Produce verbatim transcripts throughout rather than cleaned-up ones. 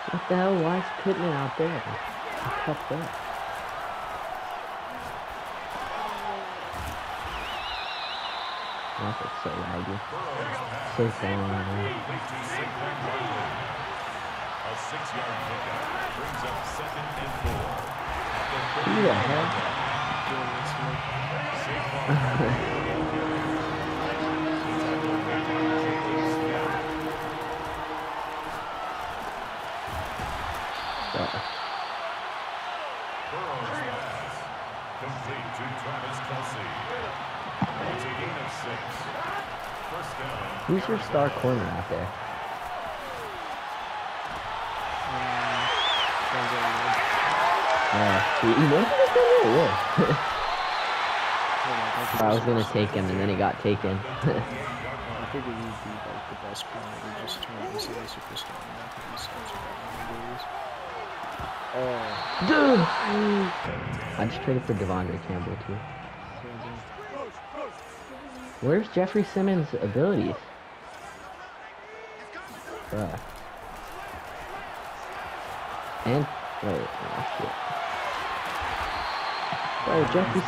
What the hell? Why is Pittman out there? He cuffed up. That looks so laggy. Saquon. A six-yard pickup brings up second and four. Who the hell? Burrow's pass complete to Travis Kelce. It's a gain of six. First down. Who's your star corner out there? Uh, he, he went to the yeah. I was gonna take him and then he got taken. I figured he'd be like the best corner. We just turned him into a superstar. And I think he's such a bad movies. Oh. Dude! I just traded for Devondre Campbell too. Where's Jeffrey Simmons' abilities? Bruh. And wait, oh shit. Bro, Jeffrey.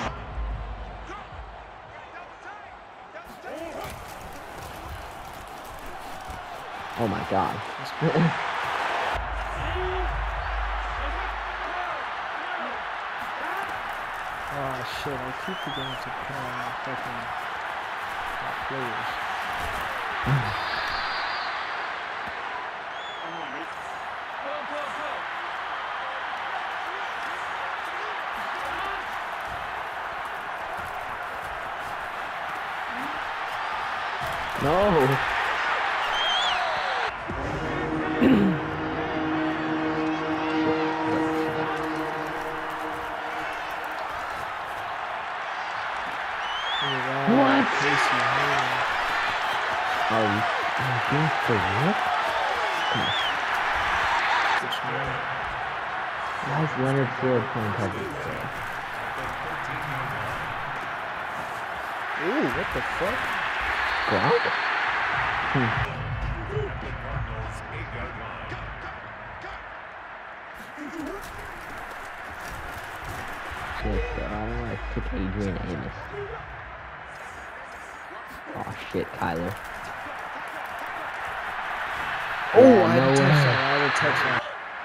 Oh my god. Oh shit, I keep forgetting to put on my fucking uh, players. No. What? Oh, you doing for what? Why is Leonard Floyd playing coverage? Ooh, what the fuck? Gronk? Hmm. Shit, bro, I don't know. I took Adrian Amos. Oh shit, Kyler. Oh, Yeah, I no had a way. touchdown. I had a touchdown.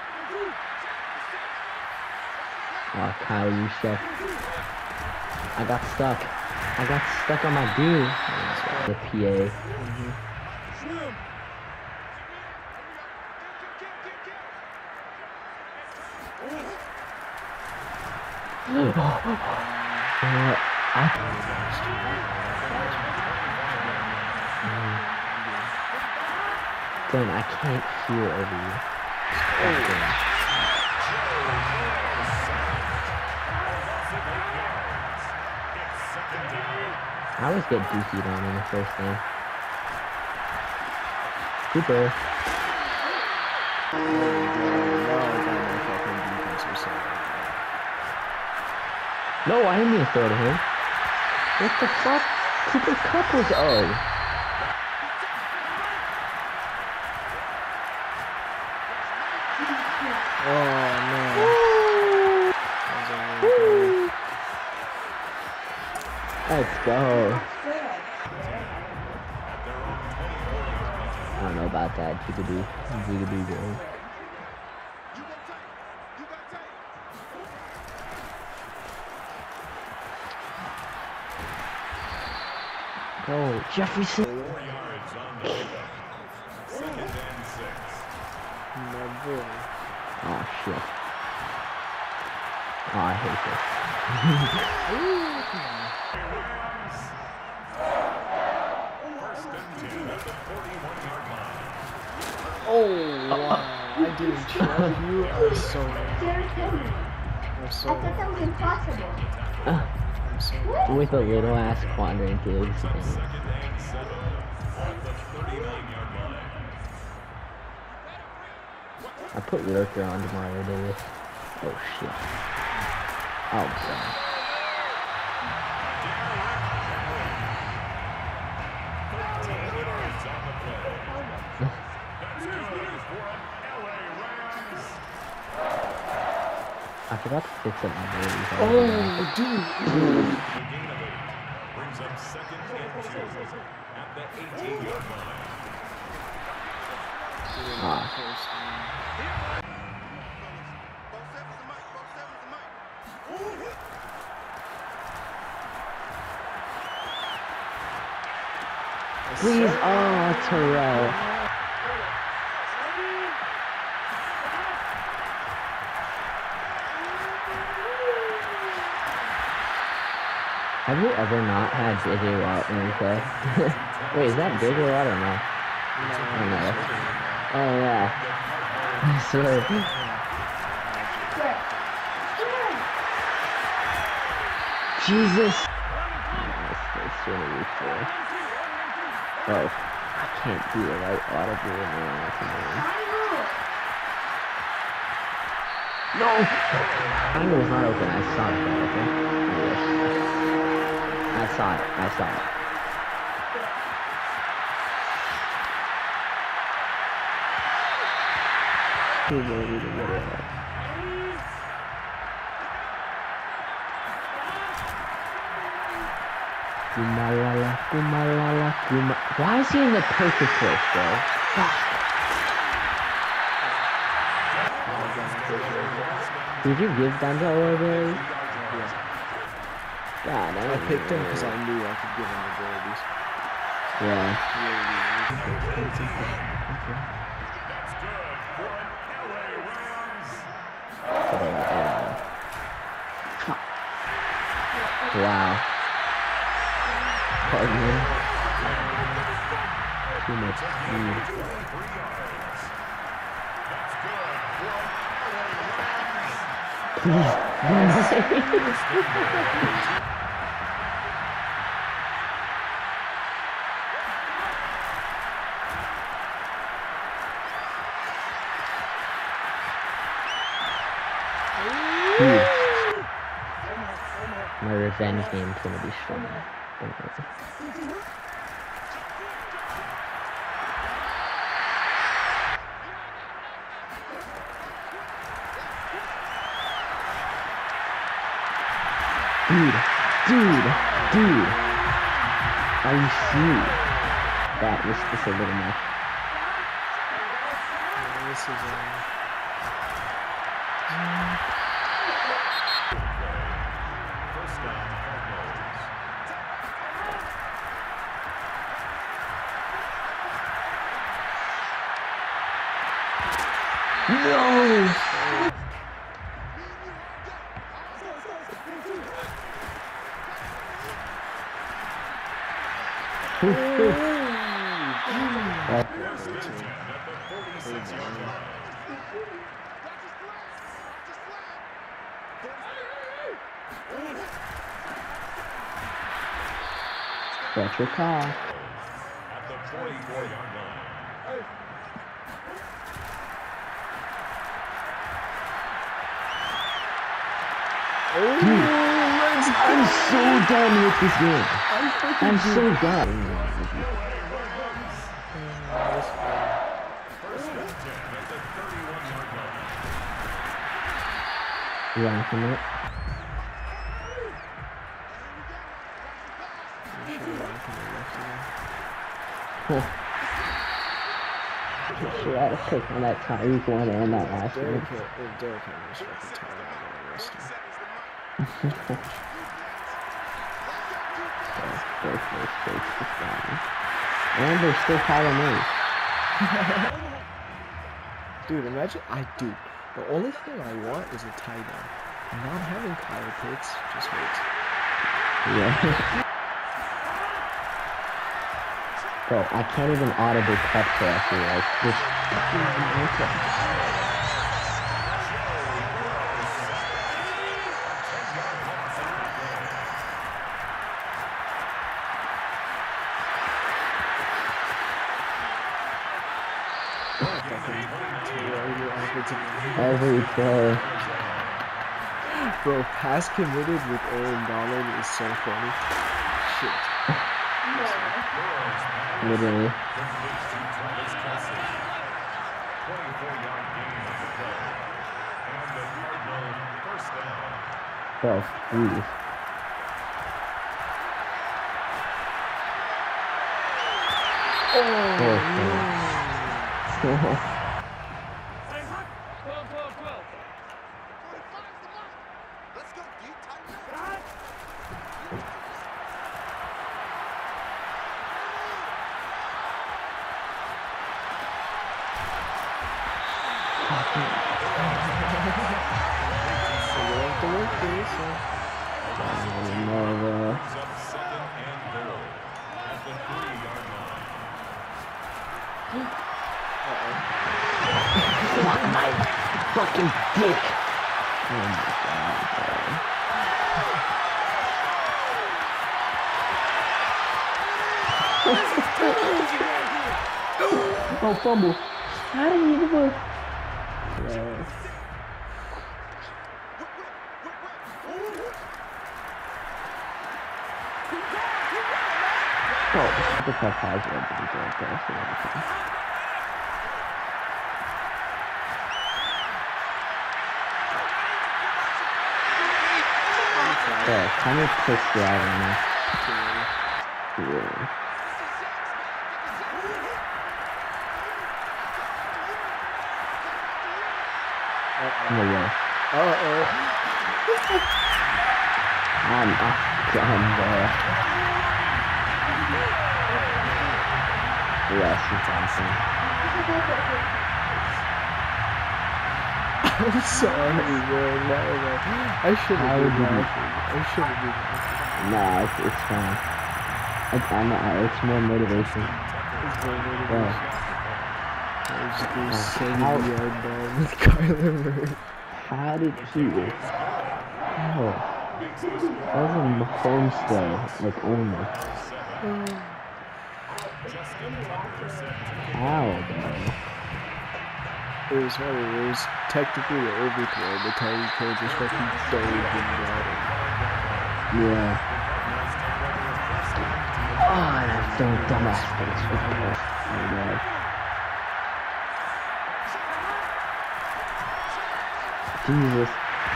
Oh, Kyle, you suck. I got stuck. I got stuck on my dude. The P A. Mm-hmm. uh, I... Damn, I can't hear over you. I always get dookied on in the first game. Super. No, I didn't mean to throw to him. What the fuck? Cooper Kupp was oh. Oh man. Let's go. I don't know about that. Jigaboo. Jigaboo girl. Oh, Jefferson. Four yards on the pickup. Second and six. Never. Oh shit. Oh, I hate this. First and ten at the forty-one yard line. Oh wow. I didn't trust you. I'm so I'm so I thought that was impossible. Uh, I'm so with a little ass quadrant gigs. Second and seven at the thirty-nine yard line. I put Lurker on Demario Davis. Oh shit. Oh god. fifteen yards on the play. That's good for an L A Rams I forgot to fix up my babies. Oh, dude. The gain of eight brings up second and two at the eighteen-yard line. Ah. Please, oh, Terrell. Have you ever not had J J Watt when you play? Wait, is that J J Watt or no? Oh, no. Oh, yeah. I swear. Jesus! It's really weak for it. Oh, I can't do it right audibly, man. That's annoying. No! I knew it was not open. I saw it though, okay? I saw it. I saw it. Kumalala, kumalala, kuma. Why is he in the perfect place, bro? Fuck. Did you give Denzel abilities? Yeah. God, I, I picked him because I knew I could give him abilities. Yeah. That's good for an L A Rams. Wow. Pardon me. Too much speed. Please. Dude. My revenge game is gonna be strong. Dude, dude, dude. Are you serious? That was just a little much. Yeah, this is uh, First down, Cardinals. No! Ooh, ooh. Uh, First and ten at the forty-six-yard line. That's your call. At the forty-four-yard line. Dude, I'm so done with this game. I'm so done. First and ten at the thirty-one-yard line. You want to commit? Cool. Sure, I had a pick on that Tyreek one and that last one. Derrick Henry. If Derrick Henry's fucking tired, I'm gonna arrest him. First, first, first, first down. And they're still calling me. Dude, imagine I do. The only thing I want is a tight end. Not having Kyle Pitts just hurts. Yeah. Bro, I can't even audibly cut correctly. Like, this fucking okay. Every play. Bro, pass committed with Aaron Donald is so funny. Shit. Literally. Completes to Travis Kelce. twenty-four-yard gain on the play. And the Cardinal first Bro, please. Oh, Oh, no. So you have to work this, so. Nova. Brings up second and goal at the three-yard line. Fuck my fucking dick. Oh my god, bro. Oh, fumble. How did he even go? Yeah. Oh, the tough has one to be good, but that's another thing. Yeah, kind of pissed you out on me. Yeah. No way. Uh-oh. I'm up, done, bro. Yes, it's awesome. I'm sorry, man. Why am I? I shouldn't How be did you- laughing. I shouldn't be laughing. Nah, it's, it's fine. It's, I'm, uh, it's more motivation. It's very Bro. motivation. I was just doing Oh, seventy how- yard ball with Kyler Murray. How did he? Oh, that was a Mahomes like only. How, bro? It was funny. It was technically an overthrow, but Tyreek Hill just fucking dove and got it. Yeah. Oh, that's so dumbass face. Oh my god. Jesus.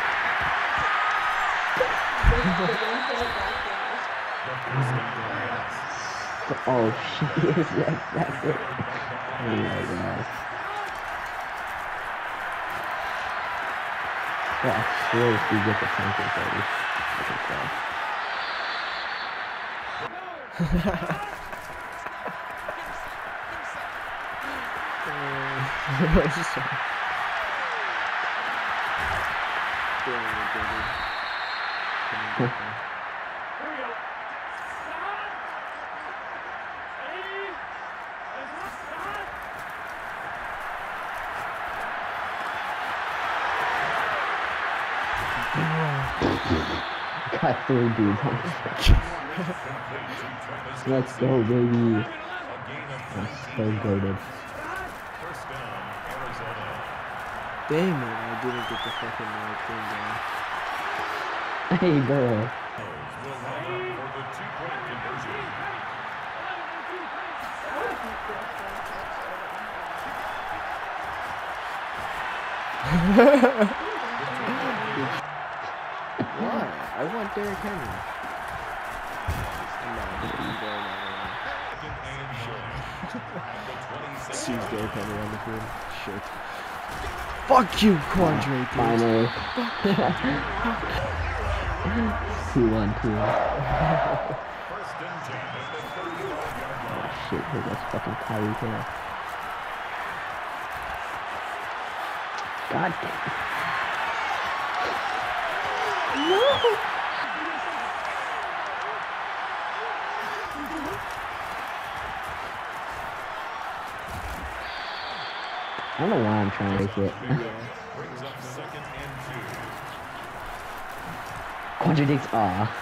Oh shit, yes, yes, that's it. Oh my god. Yeah, I swear if you get the Panthers already. I think Got three dudes on the Let's go, baby. I'm so goated. First down, Arizona. Damn it, I didn't get the fucking right thing down. Hey, bro. Will line up for the two-point conversion. Why? I want Derrick Henry. I'm not I'm going out Second and short. At the right twenty-seven. Sees Derrick Henry on the field. Shit. Fuck you, Quandre. Finally. two one two. First and ten at the thirty-one-yard line. Oh shit, here goes fucking Tyreek Hill. God damn it. No! I don't know why I'm trying to make it. Brings up second and two. Contradicts aw.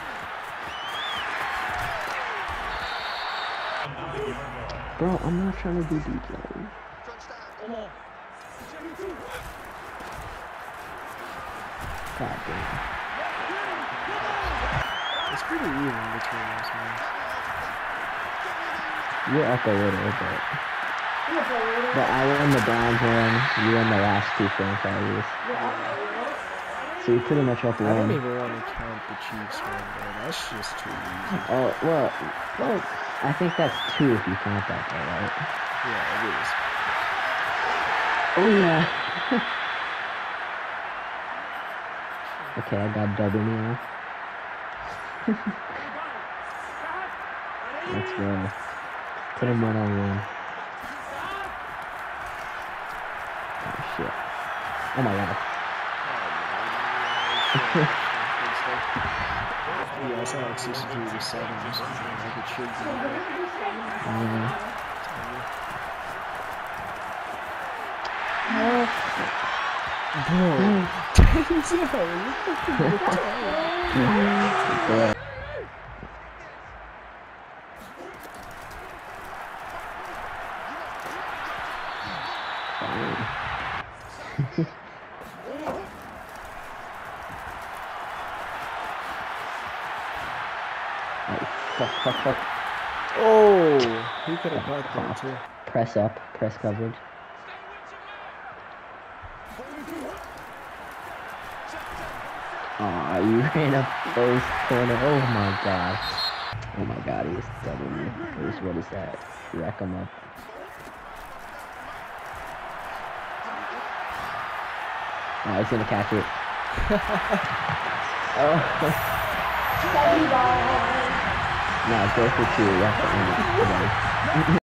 Bro, I'm not trying to do deep though. God damn. It's pretty even between us, man. You're up a little bit. But I won the Browns one, you won the last two franchises. So so you're pretty much up I don't one. even want to count the Chiefs one, though. That's just too easy. Oh, well, well, I think that's two if you count that, though, right? Yeah, it is. Oh, yeah. Okay, I got W now. Let's go. Put him one on one. Oh, shit. Oh, my God. Yeah, it's not like sixty-three to seven or something. Like it should be. Um, Bro, Denzel, you're fucking retarded. Oh, fuck, fuck, fuck. Oh, he could have got that too. Press up, press coverage. Aw, you ran up close corner. Oh my god. Oh my god, he was doubling me. What is, what is that? Wreck him up. Oh, he's gonna catch it. Oh. No, go for two. You have to end it.